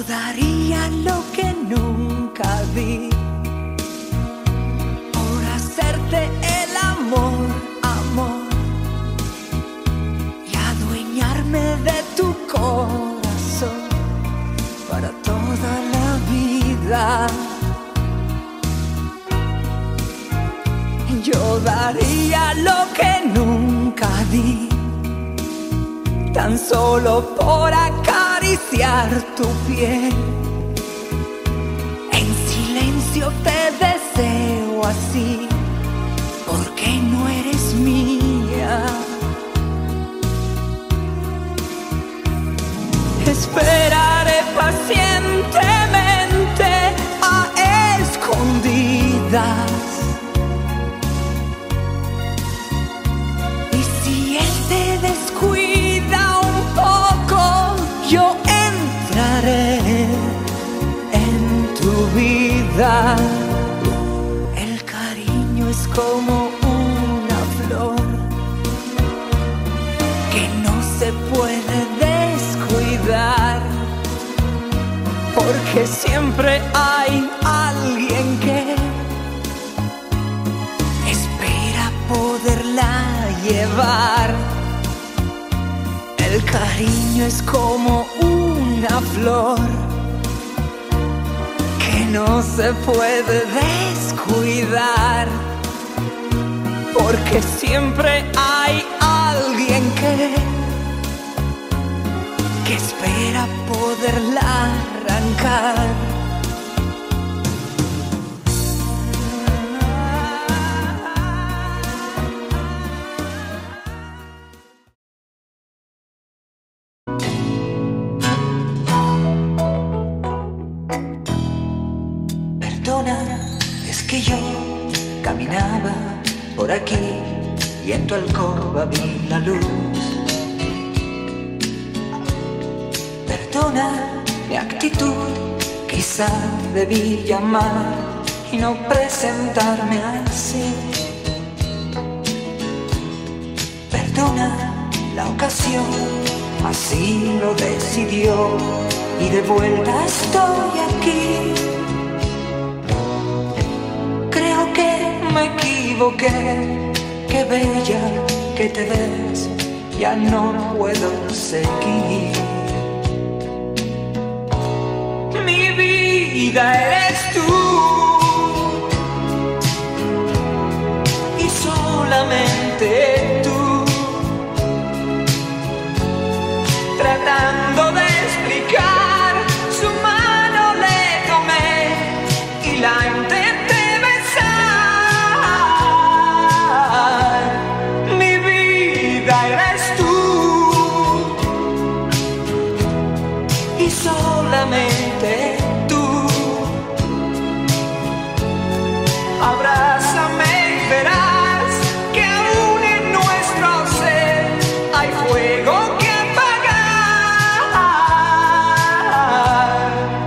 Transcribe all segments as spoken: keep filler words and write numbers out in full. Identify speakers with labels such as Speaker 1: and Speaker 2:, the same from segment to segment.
Speaker 1: daría lo que nunca di por hacerte el amor, amor, y adueñarme de tu corazón para toda la vida. Yo daría lo que nunca di, tan solo por acariciar tu piel. En silencio te deseo así, porque no eres mía. Esperaré pacientemente a escondidas. Y si él te descuida un poco, yo entraré en tu vida. El cariño es como una flor que no se puede descuidar, porque siempre hay alguien que espera poderla llevar. El cariño es como una flor que no se puede descuidar, porque siempre hay alguien que que espera poderla arrancar.
Speaker 2: Perdona, es que yo caminaba por aquí y en tu alcoba vi la luz. Perdona mi actitud, quizá debí llamar y no presentarme así. Perdona la ocasión, así lo decidió y de vuelta estoy aquí. Creo que me equivoqué, qué bella que te ves, ya no puedo seguir. Mi vida eres tú y solamente tú, tratando de explicar, su mano le tomé y la intenté besar. Mi vida eres tú y solamente tú. Abrázame y verás que aún en nuestro ser hay fuego que apagar.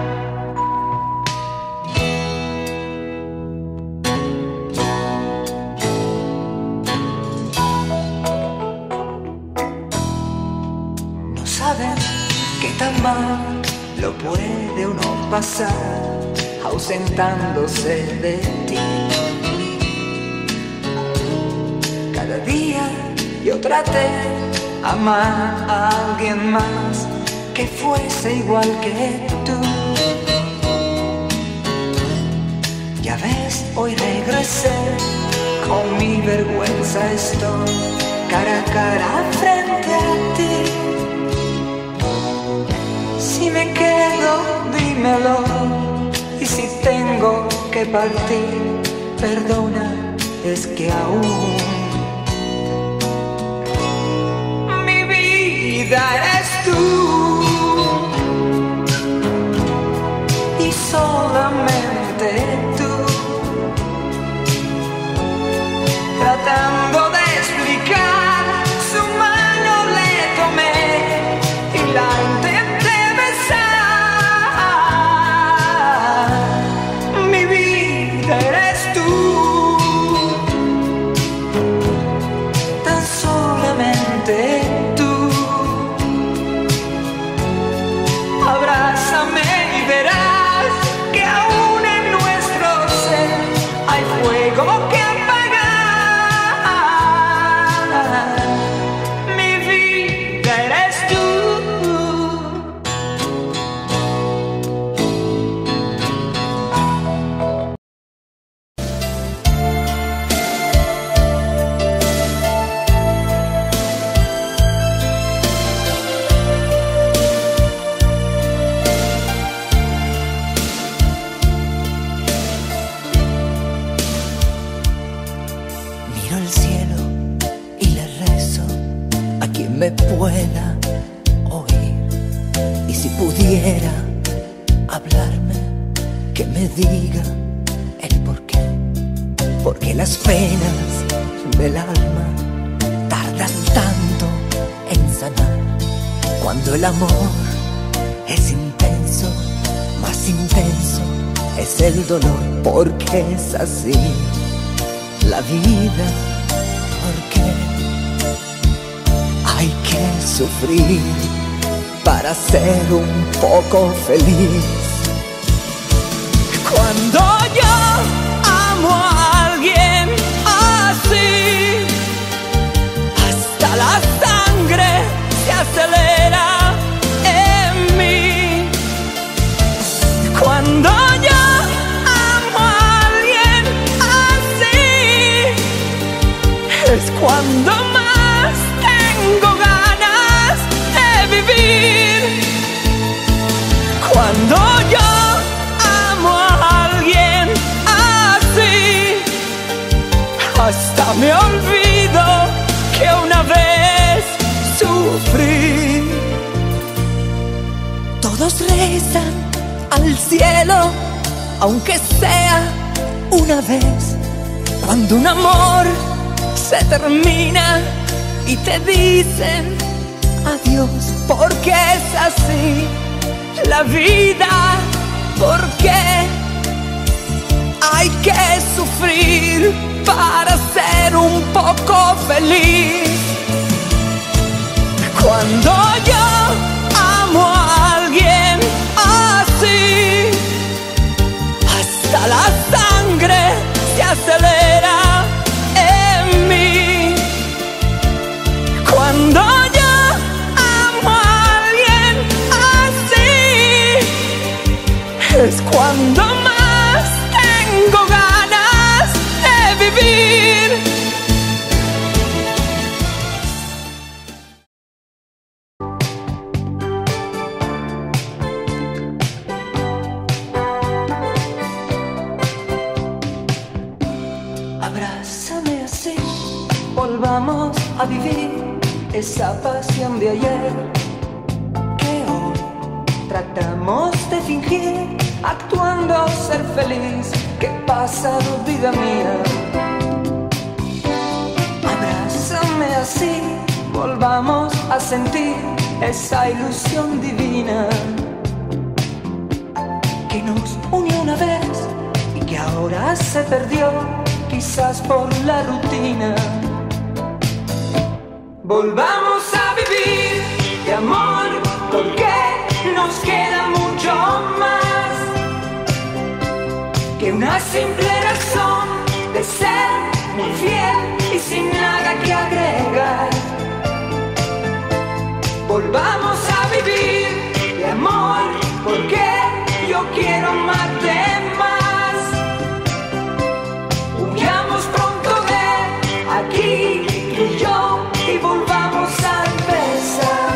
Speaker 2: No saben qué tan mal lo puede uno pasar ausentándose de ti. Cada día yo traté amar a alguien más que fuese igual que tú. Ya ves, hoy regresé, con mi vergüenza estoy cara a cara frente a ti. Si me quedo, dímelo, y si tengo que partir, perdona, es que aún mi vida eres tú y solamente tú, tratando de explicar, su mano le tomé y la intenté besar. Mi vida eres tú, tan solamente tú. Abrázame
Speaker 1: me pueda oír. Y si pudiera hablarme, que me diga el porqué. Porque las penas del alma tardan tanto en sanar. Cuando el amor es intenso, más intenso es el dolor. Porque es así la vida, porque hay que sufrir para ser un poco feliz. Cuando yo amo a alguien así, hasta la sangre se acelera en mí. Cuando yo amo a alguien así, es cuando más tengo ganas de vivir. Cuando yo amo a alguien así, hasta me olvido que una vez sufrí. Todos rezan al cielo, aunque sea una vez. Cuando un amor se termina y te dicen adiós, porque es así la vida, porque hay que sufrir para ser un poco feliz. Cuando yo amo a alguien así, hasta la sangre se acelera en mí. Cuando yo amo a alguien así, es cuando más tengo ganas de vivir.
Speaker 2: Abrázame así, volvamos a vivir esa pasión de ayer que hoy tratamos de fingir, actuando ser feliz. ¿Qué pasa, vida mía? Abrázame así, volvamos a sentir esa ilusión divina que nos unió una vez y que ahora se perdió, quizás por la rutina. Volvamos a vivir de amor, porque nos queda mucho más que una simple razón de ser muy fiel y sin nada que agregar. Volvamos a vivir de amor, porque yo quiero amarte más. Huyamos pronto de aquí, tú y yo, y volvamos a empezar.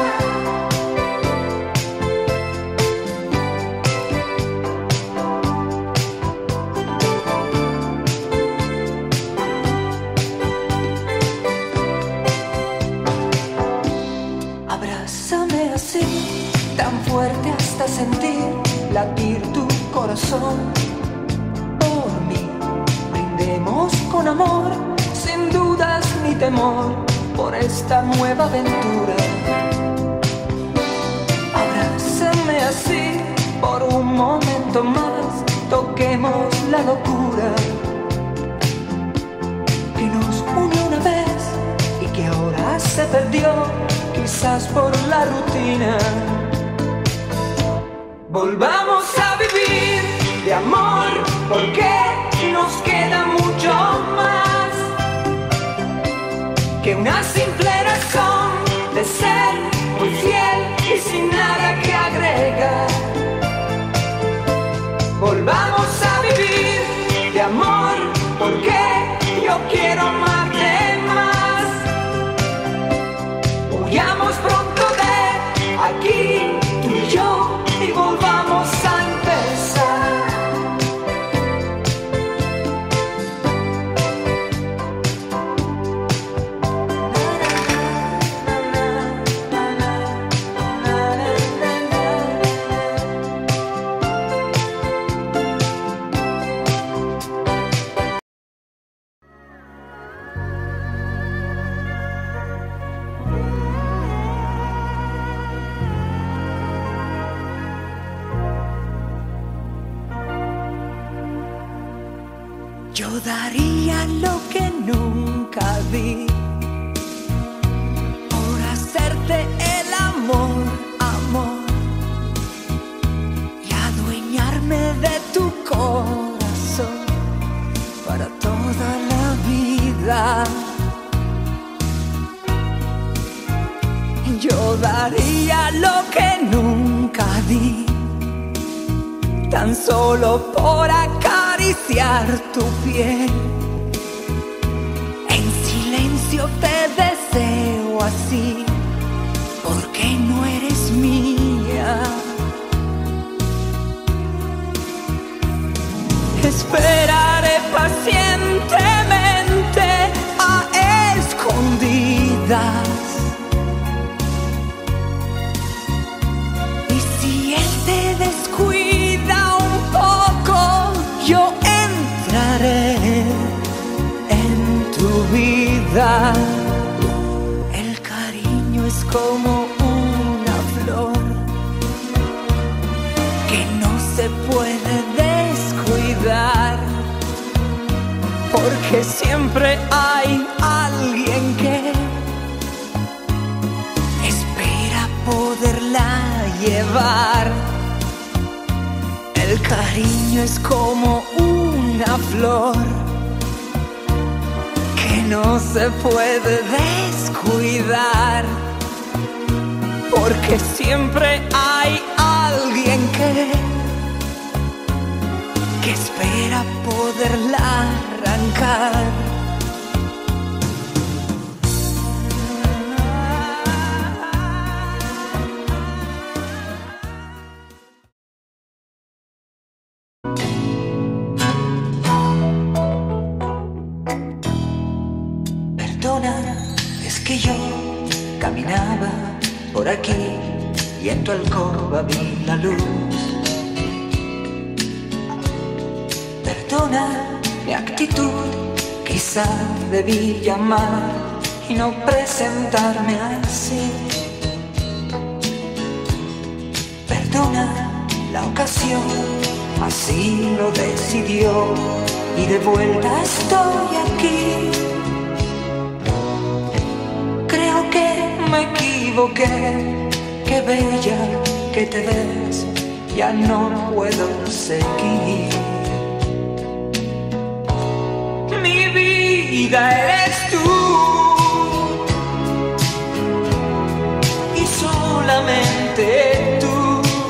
Speaker 2: Abrázame así, tan fuerte hasta sentir latir tu corazón. Por mí, brindemos con amor, sin dudas ni temor, por esta nueva aventura. Abrázame así, por un momento más, toquemos la locura que nos unió una vez y que ahora se perdió, quizás por la rutina. Volvamos a vivir de amor, porque nos queda mucho más que una simple razón de ser muy fiel y sin nada que agregar. Volvamos a vivir de amor, porque yo quiero amarte más. Huyamos pronto de aquí, tú y yo, y volvamos a empezar. Na, na, na, na.
Speaker 1: Yo daría lo que nunca di por hacerte el amor, amor, y adueñarme de tu corazón para toda la vida. Yo daría lo que nunca di, tan solo por acariciar tu piel. En silencio te deseo así, porque no eres mía. Esperaré pacientemente a escondidas. Y si él te descuida un poco, yo entraré en tu vida. El cariño es como una flor que no se puede descuidar, porque siempre hay alguien que espera poderla llevar. El cariño es como una flor que no se puede descuidar, porque siempre hay alguien que que espera poderla arrancar.
Speaker 2: Perdona, es que yo caminaba por aquí y en tu alcoba vi la luz. Perdona mi actitud, quizá debí llamar y no presentarme así. Perdona la ocasión, así lo decidió y de vuelta estoy aquí. Creo que me equivoqué, qué bella que te ves, ya no puedo seguir. Mi vida eres tú y solamente tú,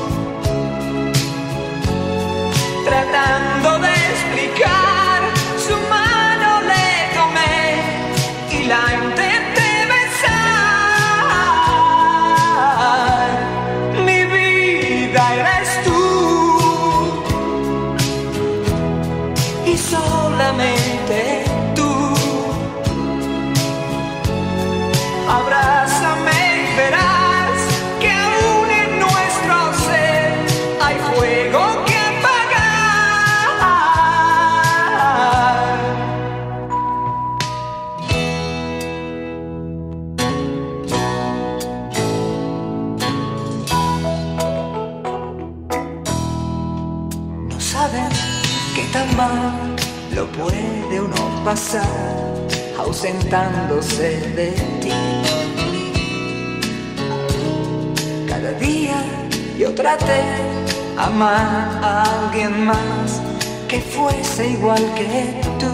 Speaker 2: tratando de explicar, su mano le tomé y la intenté besar. Mi vida eres tú y solamente tú. Abrázame y verás que aún en nuestro ser hay fuego que apagar. No saben qué tan mal lo puede uno pasar ausentándose de ti. Cada día yo traté amar a alguien más que fuese igual que tú.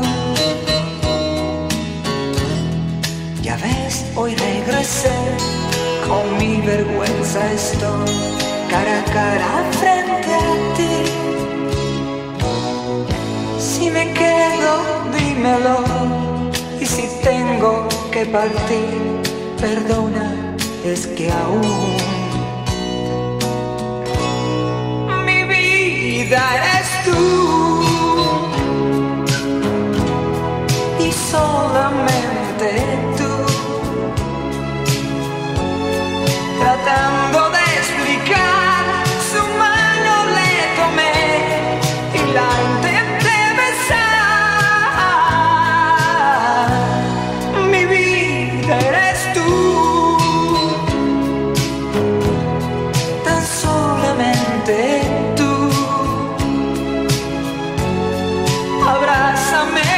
Speaker 2: Ya ves, hoy regresé, con mi vergüenza estoy cara a cara frente a ti. Si me quedo, dímelo, y si tengo que partir, perdona, es que aún mi vida eres tú y solamente tú, tratando de explicar, su mano le tomé y la intenté besar. Mi vida eres tú, tan solamente tú. Abrázame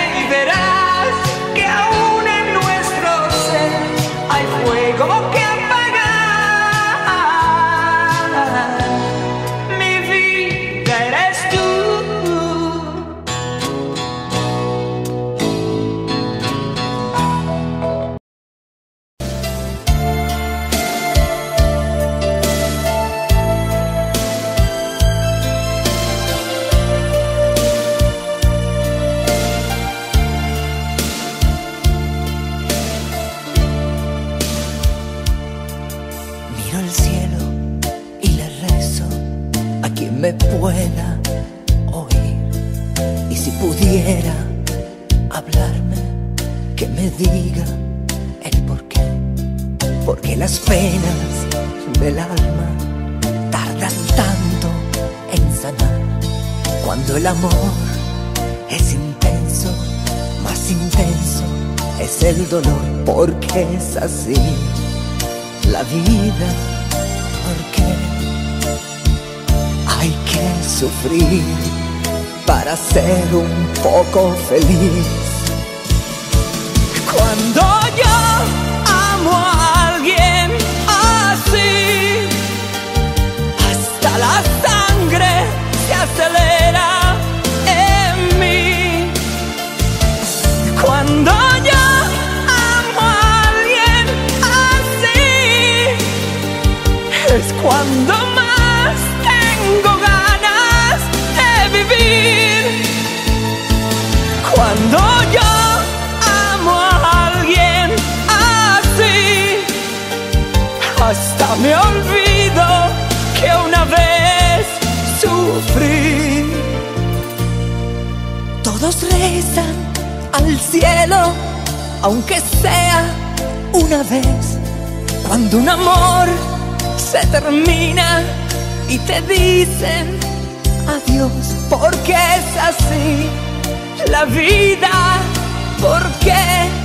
Speaker 1: Si pudiera hablarme, que me diga el porqué. Porque las penas del alma tardan tanto en sanar. Cuando el amor es intenso, más intenso es el dolor. Porque es así la vida, porque hay que sufrir para ser un poco feliz. Cuando yo amo a alguien así, hasta la sangre se acelera en mí. Cuando yo amo a alguien así, es cuando más tengo ganas de vivir. Cuando yo amo a alguien así, hasta me olvido que una vez sufrí. Todos rezan al cielo, aunque sea una vez. Cuando un amor se termina y te dicen adiós, porque es así la vida, porque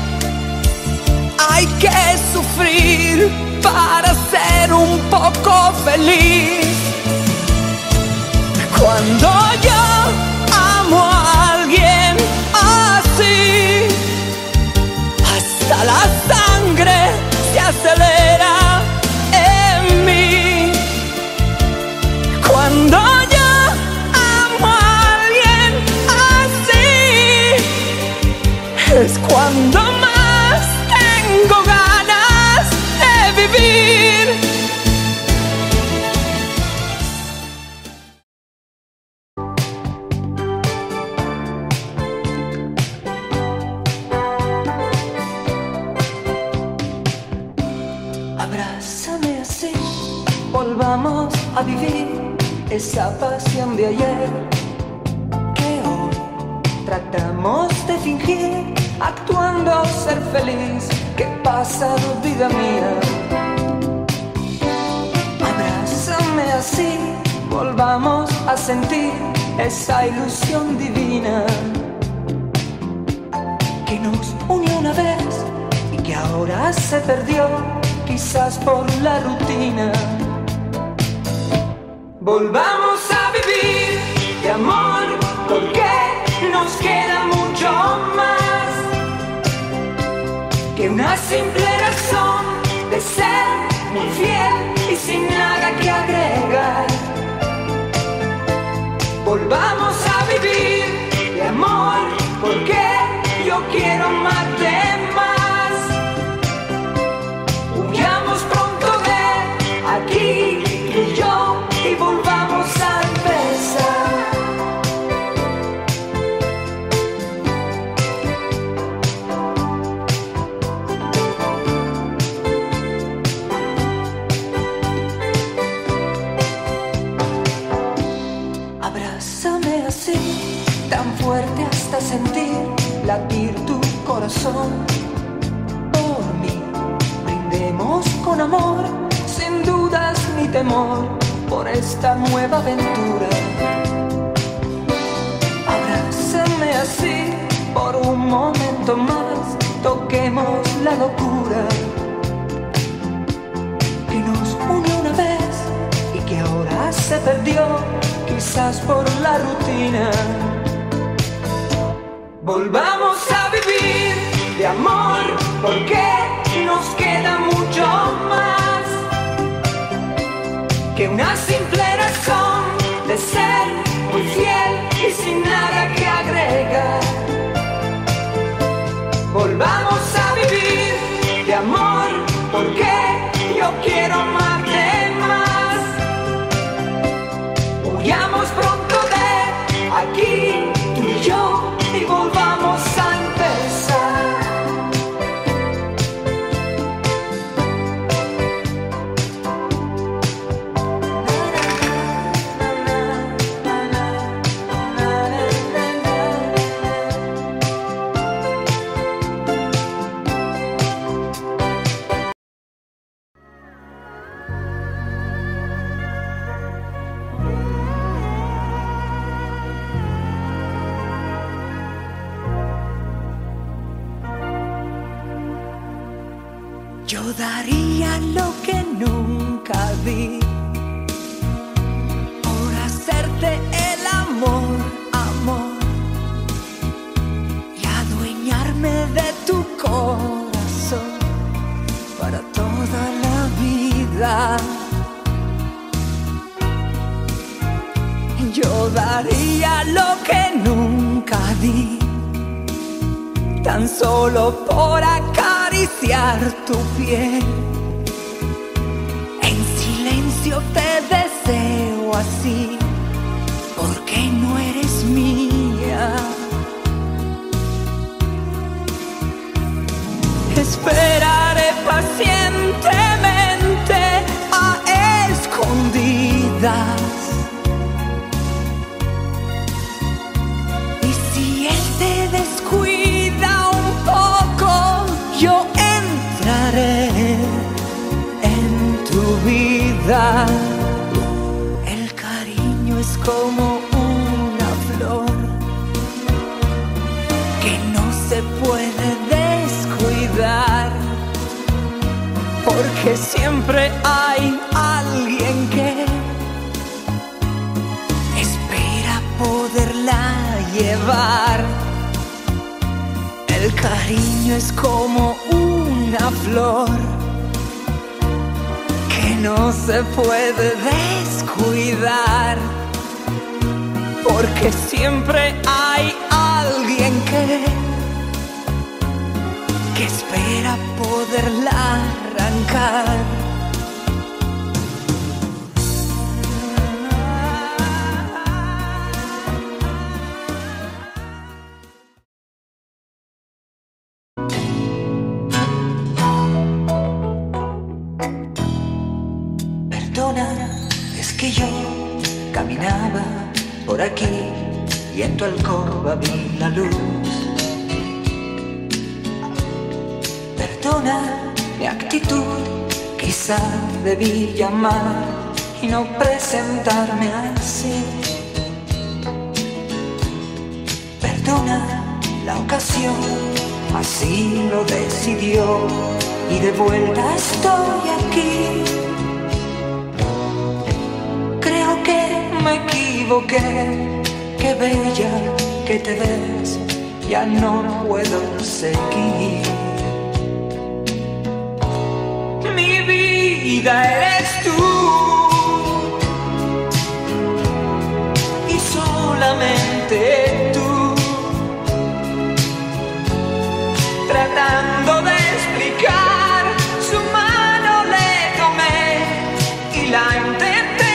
Speaker 1: hay que sufrir para ser un poco feliz. Cuando yo amo a alguien así, hasta la sangre se acelera en mí. Cuando yo amo a alguien así, es cuando más tengo ganas de vivir. Abrázame así, volvamos a vivir esa pasión de ayer que hoy tratamos de fingir, actuando ser feliz. ¿Qué pasa, vida mía? Abrázame así, volvamos a sentir esa ilusión divina que nos unió una vez y que ahora se perdió, quizás por la rutina. Volvamos a vivir de amor, porque nos queda mucho más que una simple razón de ser muy fiel y sin nada que agregar. Volvamos a vivir de amor, porque yo quiero amarte más. Huyamos pronto de aquí, tú y yo, y volvamos a empezar. Abrázame así, tan fuerte hasta sentir latir tu corazón. Por mí, brindemos con amor, sin dudas ni temor, por esta nueva aventura. Abrázame así, por un momento más, toquemos la locura que nos unió una vez y que ahora se perdió, quizás por la rutina. Volvamos a vivir de amor, porque nos queda mucho más que una simple razón de ser muy fiel y sin nada que agregar. Volvamos a vivir de amor, porque yo quiero amarte más. Huyamos pronto de aquí, tú y yo, y volvamos a empezar. Na, na,
Speaker 2: daría lo que nunca di por hacerte el amor, amor, y adueñarme de tu corazón para toda la vida. Yo daría lo que nunca di, tan solo por acariciar tu piel. En silencio te deseo así, porque no eres mía. Esperaré pacientemente a escondidas. Y si él te descuida un poco, yo entraré en tu vida. El cariño es como una flor que no se puede descuidar, porque siempre hay alguien que espera poderla llevar. El cariño es como una flor que no se puede descuidar, porque siempre hay alguien que que espera poderla arrancar. Perdona, es que yo caminaba por aquí y en tu alcoba vi la luz. Perdona mi actitud, quizá debí llamar y no presentarme así. Perdona la ocasión, así lo decidió y de vuelta estoy aquí. Creo que me equivoqué, qué bella que te ves, ya no puedo seguir. Mi vida eres tú y solamente tú, tratando de explicar, su mano le tomé y la intenté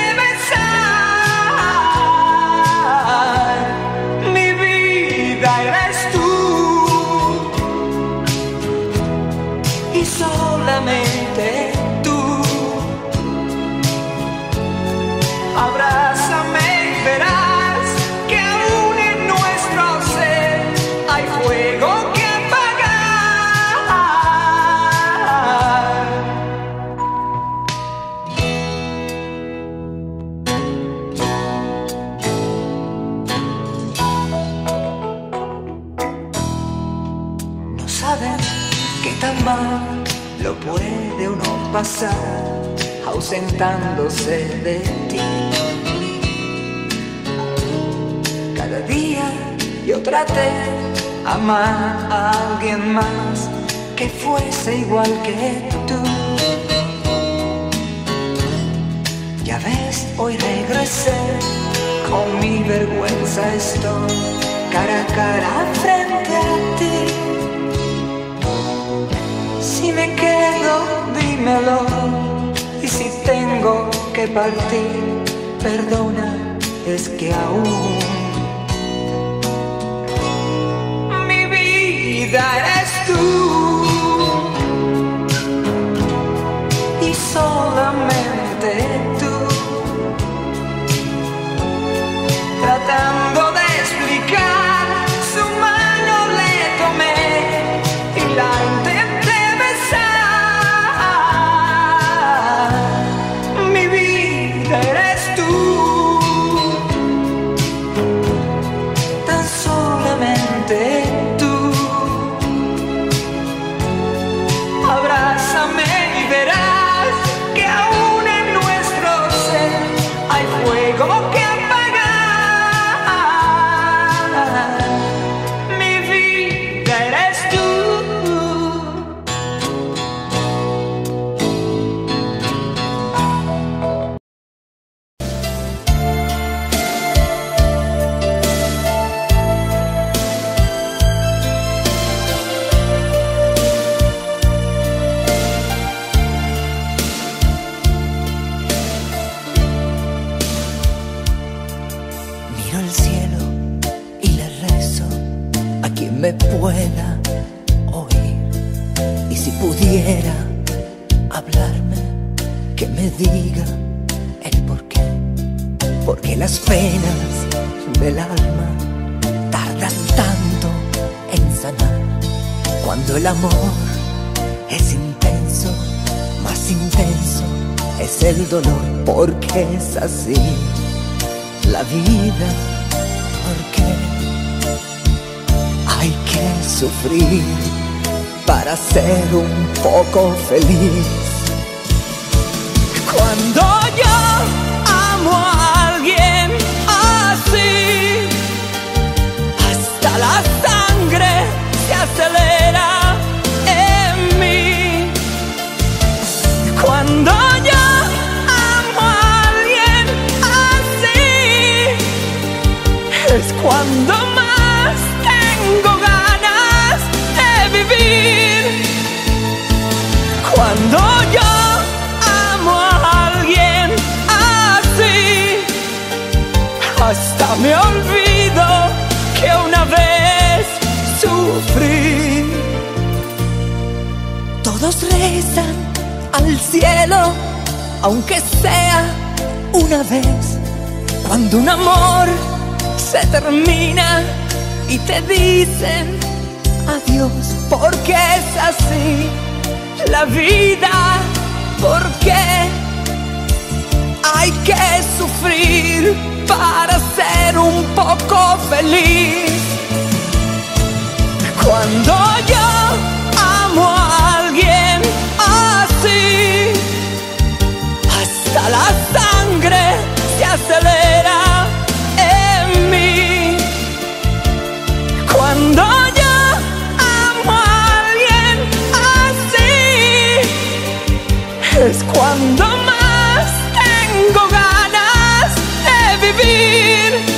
Speaker 2: besar. Mi vida eres tú y solamente tú. Abrázame y verás que aún en nuestro ser hay fuego que apagar. No saben qué tan mal lo puede uno pasar ausentándose de ti. Cada día yo traté amar a alguien más que fuese igual que tú. Ya ves, hoy regresé, con mi vergüenza estoy cara a cara frente a ti. Si me quedo, dímelo, y si tengo que partir, perdona, es que aún mi vida eres tú y solamente tú, tratando de explicar, su mano le tomé y la intenté besar. Mi vida eres tú, tan solamente tú. quien me pueda oír. Y si pudiera hablarme, que me diga el porqué. Porque las penas del alma tardan tanto en sanar. Cuando el amor es intenso, más intenso es el dolor. Porque es así la vida, porque hay que sufrir para ser un poco feliz. Cuando yo amo a alguien así, hasta la sangre se acelera en mí. Cuando yo amo a alguien así, es cuando más tengo ganas de vivir. Cuando yo amo a alguien así, hasta me olvido que una vez sufrí. Todos rezan al cielo, aunque sea una vez. Cuando un amor se termina y te dicen adiós, porque es así la vida, porque hay que sufrir para ser un poco feliz. Cuando yo amo a alguien así, hasta la sangre se acelera en mí. Cuando yo amo a alguien así, es cuando más tengo ganas de vivir.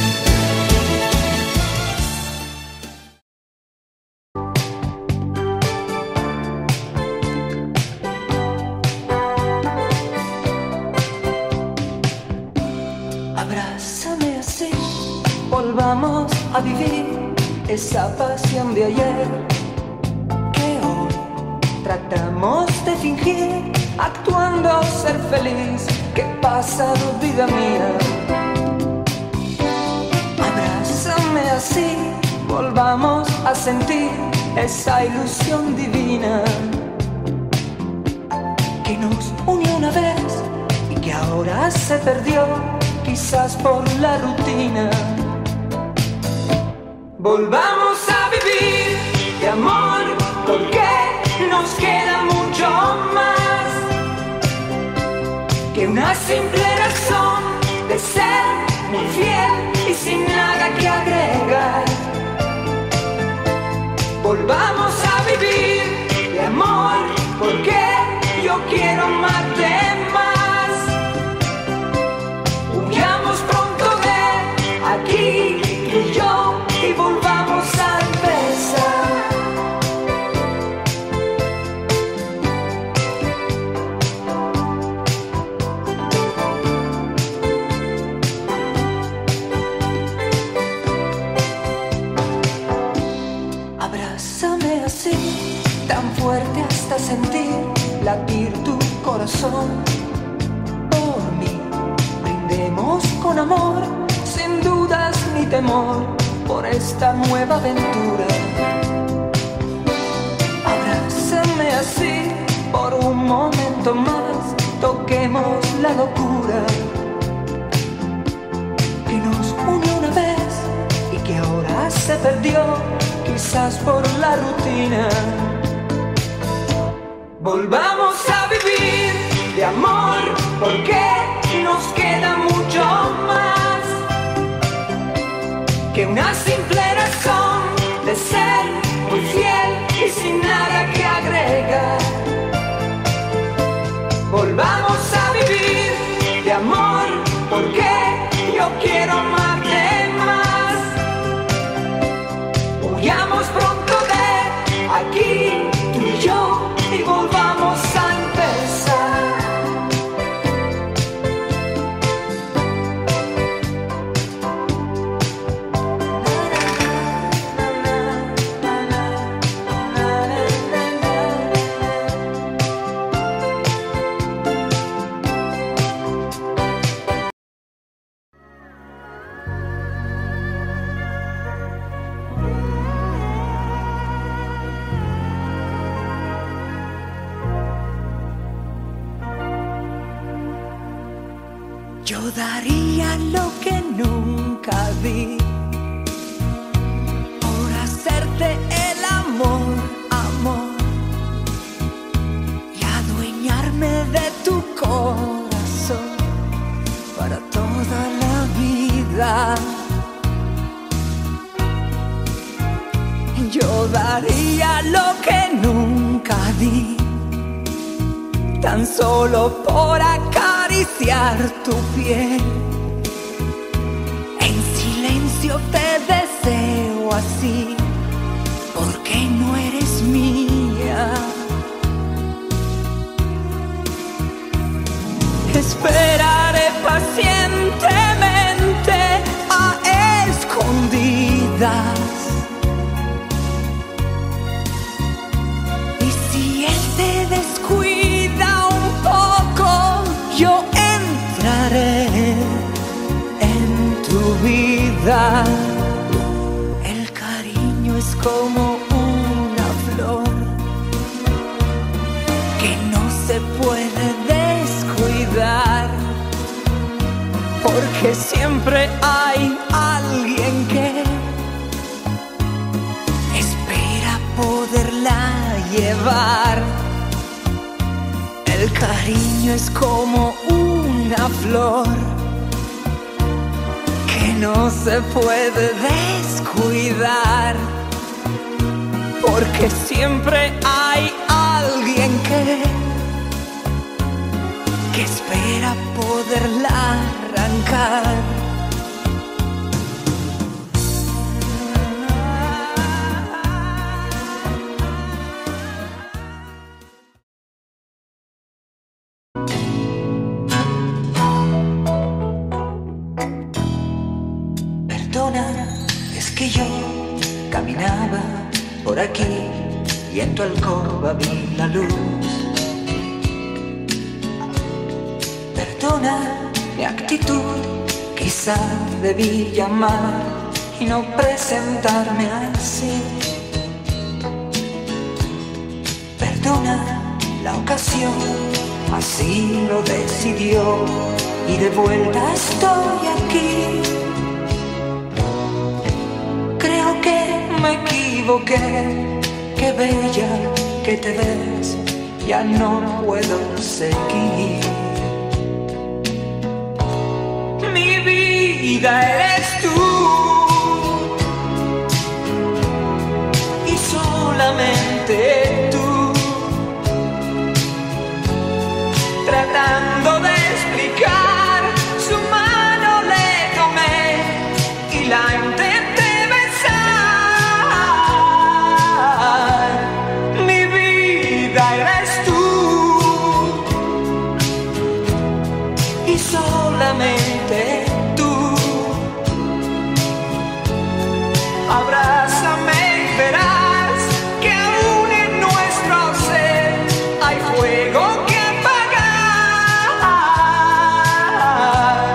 Speaker 2: Abrázame así, volvamos a vivir esa pasión de ayer que hoy tratamos de fingir, actuando ser feliz. ¿Qué pasa, vida mía? Abrázame así, volvamos a sentir esa ilusión divina que nos unió una vez y que ahora se perdió, quizás por la rutina. Volvamos a vivir de amor, porque nos queda mucho más que una simple razón de ser muy fiel y sin nada que agregar. Volvamos a vivir de amor, porque yo quiero amarte más. Huyamos pronto de aquí, tú y yo, y volvamos a empezar. Abrázame así, tan fuerte hasta sentir latir tu corazón. Por mí, brindemos con amor, sin dudas ni temor, por esta nueva aventura. Abrázame así, por un momento más, toquemos la locura que nos unió una vez y que ahora se perdió, quizás por la rutina. Volvamos a vivir de amor, porque nos queda mucho más que una simple razón de ser muy fiel y sin nada que agregar. Volvamos a vivir de amor, porque yo quiero amarte más. Huyamos pronto de aquí, tú y yo, y volvamos a empezar. Na, na, na, na. daría lo que nunca di por hacerte el amor, amor, y adueñarme de tu corazón para toda la vida. Yo daría lo que nunca di, tan solo por acariciar tu piel. En silencio te deseo así, porque no eres mía. Esperaré pacientemente a escondidas. Y si él te descuida un poco, yo entraré en tu vida. El cariño es como una flor que no se puede descuidar, porque siempre hay alguien que espera poderla llevar. El cariño es como una flor que no se puede descuidar, porque siempre hay alguien que que espera poderla arrancar. Perdona, es que yo caminaba por aquí y en tu alcoba vi la luz. Perdona mi actitud, quizá debí llamar y no presentarme así. Perdona la ocasión, así lo decidió y de vuelta estoy aquí. Creo que me equivoqué, qué bella que te ves, ya no puedo seguir. Mi vida eres tú y solamente tú, tratando de explicar, su mano le tomé y la intenté besar. Mi vida eres tú y solamente tú. Abrázame y verás que aún en nuestro ser hay fuego que apagar.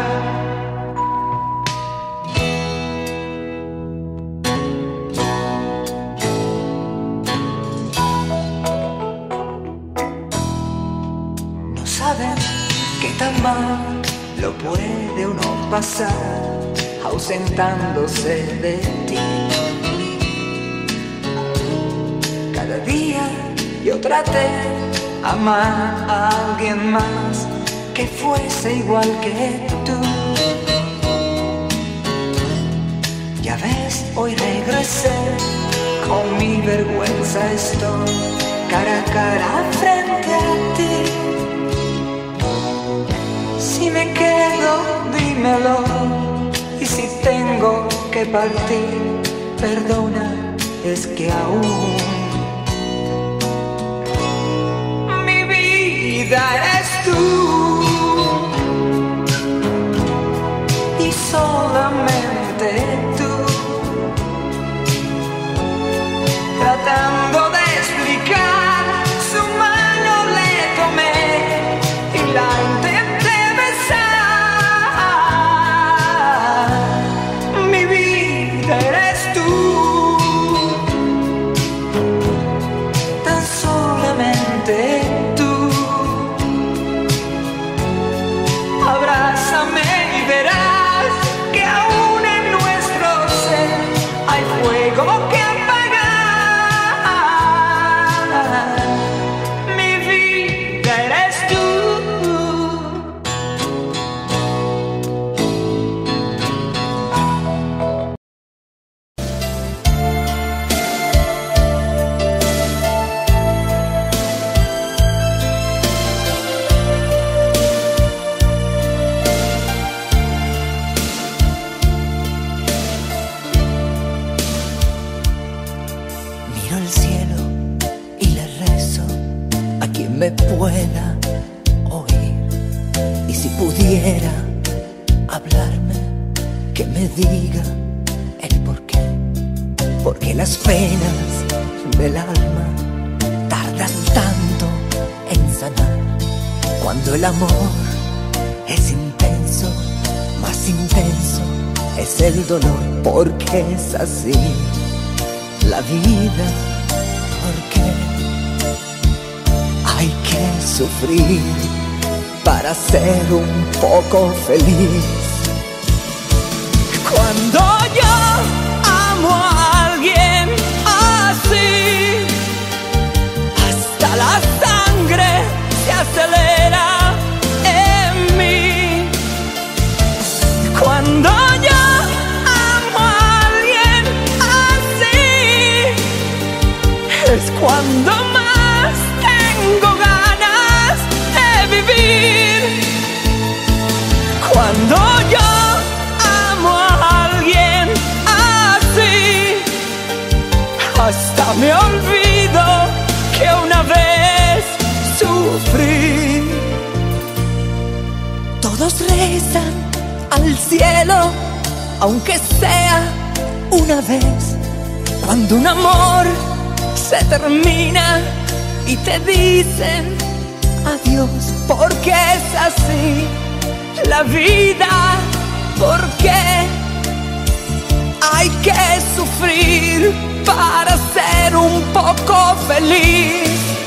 Speaker 2: No saben qué tan mal lo puede uno pasar ausentándose de ti. Cada día yo traté amar a alguien más que fuese igual que tú. Ya ves, hoy regresé, con mi vergüenza estoy cara a cara frente a ti. Si me quedo, dímelo, y si tengo que partir, perdona, es que aún mi vida eres tú y solamente tú, tratando de explicar, su mano le tomé y la intenté besar. Mi vida eres tú, tan solamente tú. Abrázame. Miro el cielo y le rezo a quien me pueda oír. Y si pudiera hablarme, que me diga el porqué. Porque las penas del alma tardan tanto en sanar. Cuando el amor es intenso, más intenso es el dolor. Porque es así la vida, porque hay que sufrir para ser un poco feliz. Cuando yo amo a alguien así, hasta la sangre se acelera en mí. Cuando yo amo a alguien así, es cuando más tengo ganas de vivir. Cuando yo amo a alguien así, hasta me olvido que una vez sufrí. Todos rezan al cielo, aunque sea una vez. Cuando un amor se termina y te dicen adiós, porque es así la vida, porque hay que sufrir para ser un poco feliz.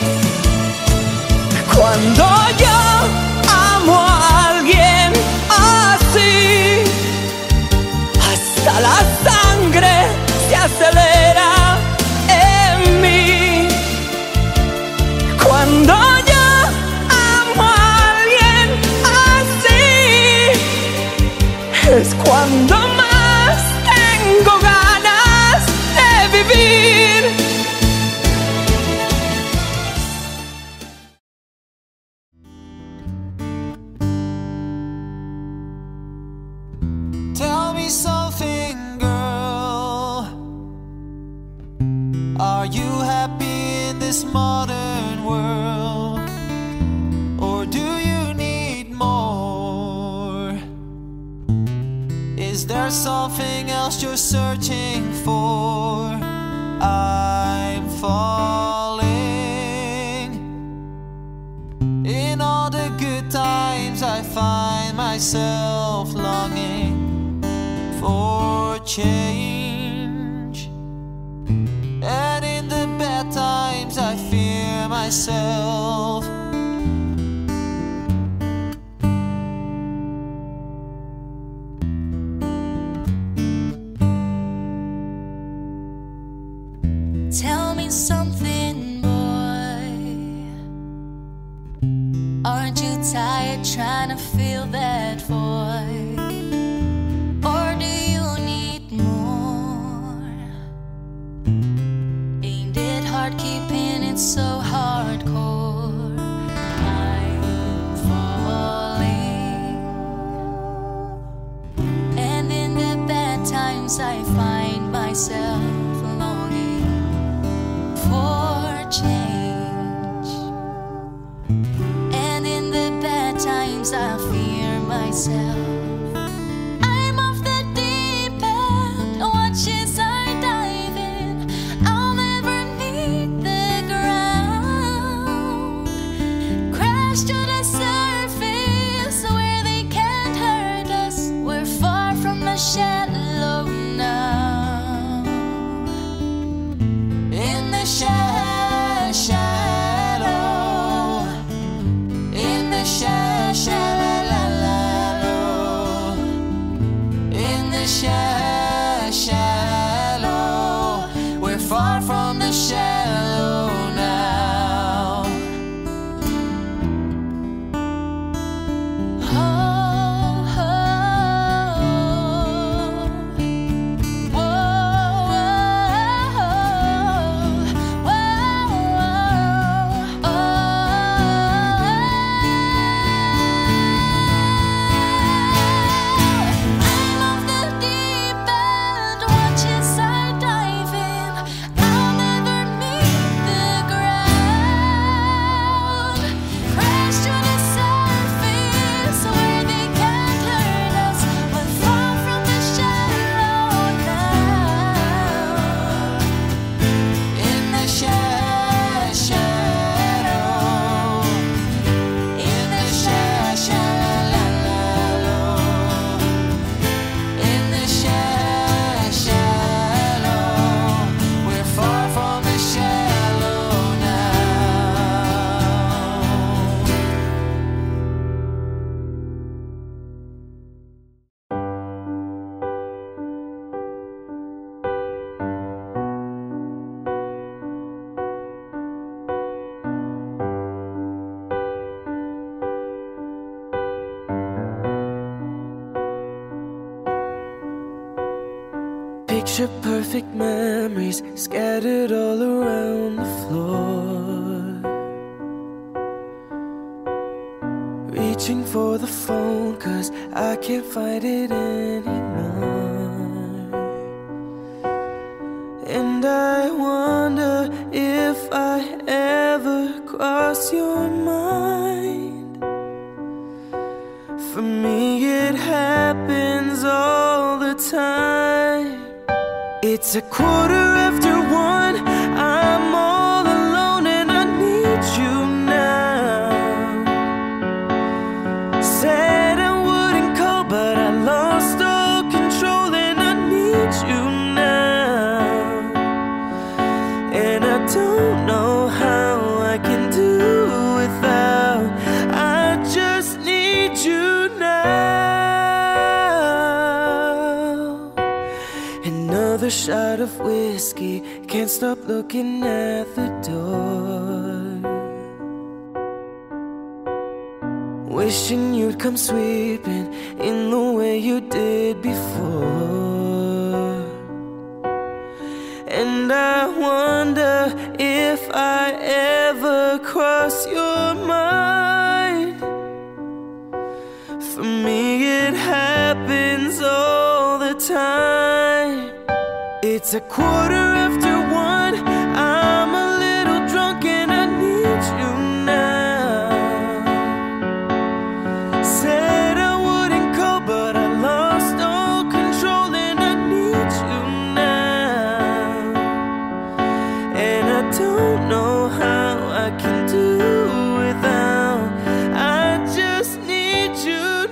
Speaker 2: Cuando yo amo a alguien así, hasta la sangre se acelera en mí. Cuando yo amo a alguien así, es cuando más tengo ganas de vivir.
Speaker 3: Tell me something, girl. Are you happy in this modern world? Or do you need more? Is there something else you're searching for? I'm falling. In all the good times I find myself longing for change, and in the bad times I fear myself.
Speaker 4: Tell me something, boy. Aren't you tired trying to fill that void? Or do you need more? Ain't it hard keeping it so hardcore? I'm falling, and in the bad times I find myself longing for change, and in the bad times I fear myself. I'm off the deep end, watch as I dive in. I'll never meet the ground. Crash to the surface where they can't hurt us. We're far from the shallow now. In the sha- shadow, in the sha- shallow.
Speaker 5: Picture-perfect memories scattered all around the floor. Reaching for the phone, cause I can't find it anymore. And I wonder if I ever cross your mind. For me it happens all the time. It's a quarter after one, I'm all alone and I need you now. Said I wouldn't call, but I lost all control and I need you now. And I don't know how I can do without, I just need you now. Another shot of whiskey, can't stop looking at the door. Wishing you'd come sweeping in the way you did before. And I wonder if I ever cross your mind. For me it happens all the time. It's a quarter after one, I'm a little drunk and I need you now. Said I wouldn't call, but I lost all control and I need you now. And I don't know how I can do without, I just need you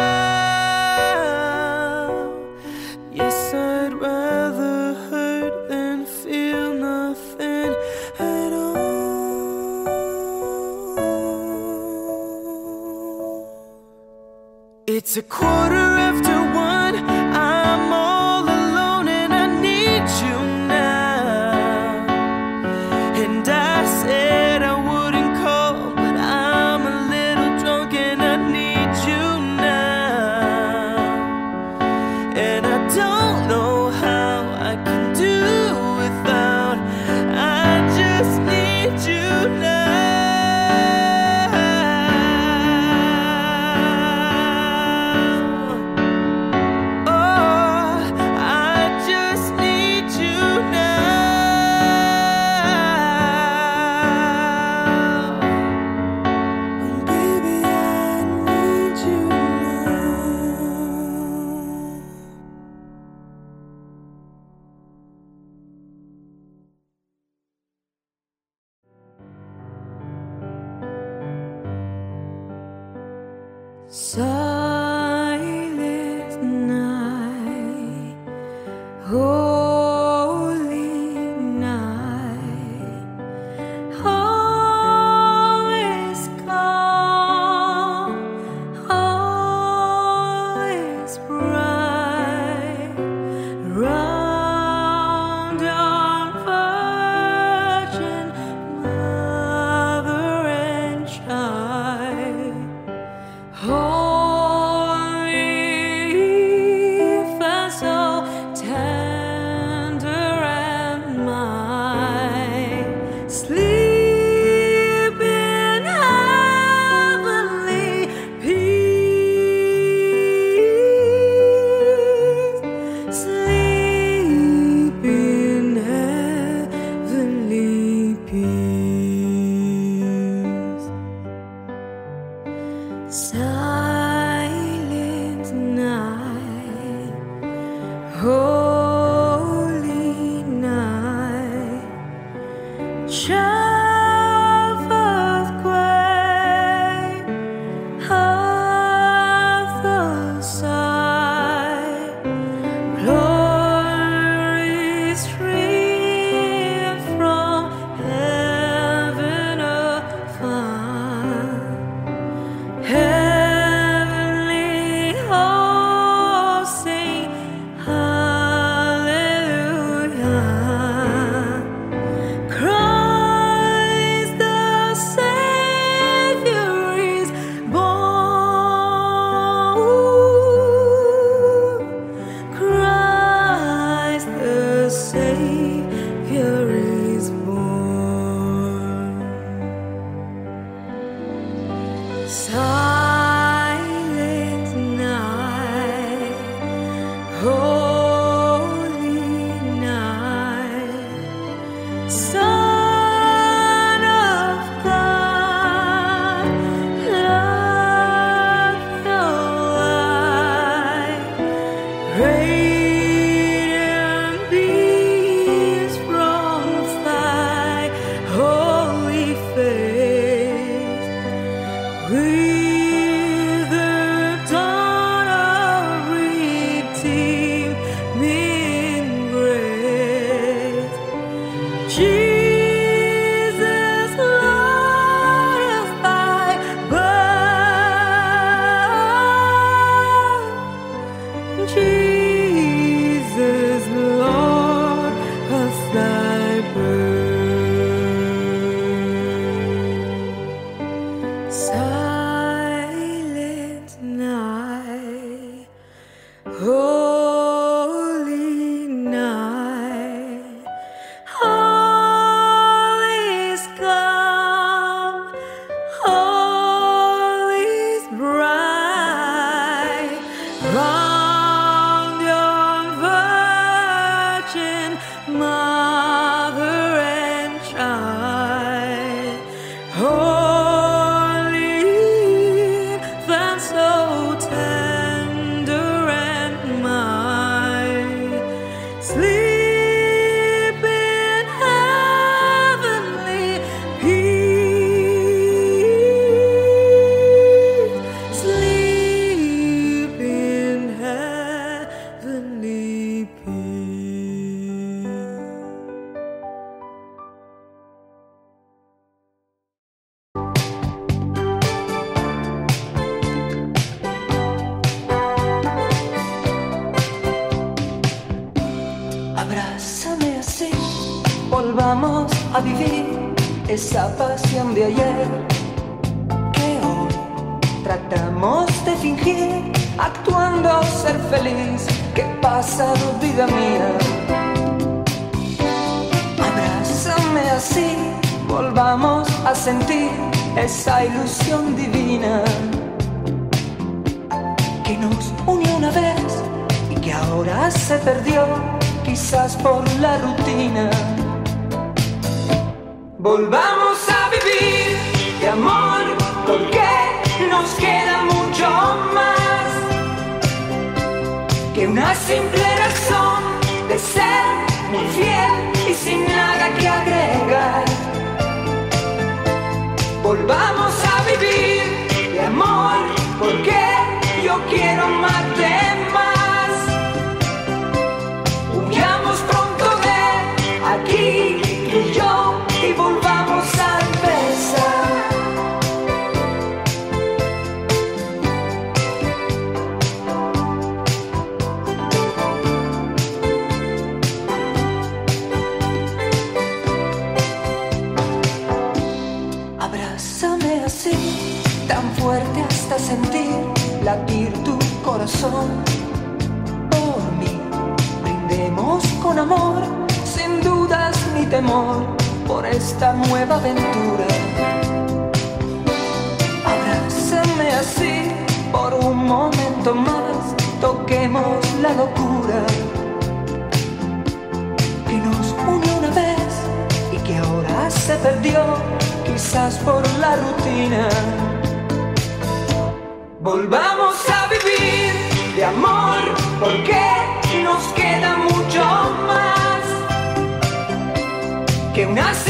Speaker 5: now. Yes, I'd rather hurt than feel nothing at all. It's a quarter after one, I'm all alone and I need you now. And I said I wouldn't call, but I'm a little drunk and I need you now. And I don't know how I can do without, I just need you now. Oh, I just need you now. Baby, I need you now.
Speaker 2: Silent night, holy night, all is calm, all is bright, round on Virgin Mother and Child. Oh,
Speaker 5: Jesus, Lord of thy birth, Jesus, Lord of thy birth. Silent night, holy night, all is calm, all is bright, round your virgin mother and child, holy infant, so tender and mild, sleep in heavenly peace, sleep in heavenly peace.
Speaker 2: Abrázame así, volvamos a vivir esa pasión de ayer que hoy tratamos de fingir, actuando ser feliz. ¿Qué pasa, vida mía? Abrázame así, volvamos a sentir esa ilusión divina que nos unió una vez y que ahora se perdió, quizás por la rutina. Volvamos a vivir de amor, porque nos queda mucho más que una simple razón de ser muy fiel y sin nada que agregar. Volvamos a vivir de amor, porque yo quiero amarte más. Huyamos pronto de aquí, tú y yo, y volvamos a empezar. Abrázame así, tan fuerte hasta sentir latir tu corazón. Por mí, brindemos con amor, sin dudas ni temor, por esta nueva aventura. Abrázame así, por un momento más, toquemos la locura que nos unió una vez y que ahora se perdió, quizás por la rutina. Volvamos a vivir de amor, porque nos queda mucho más que una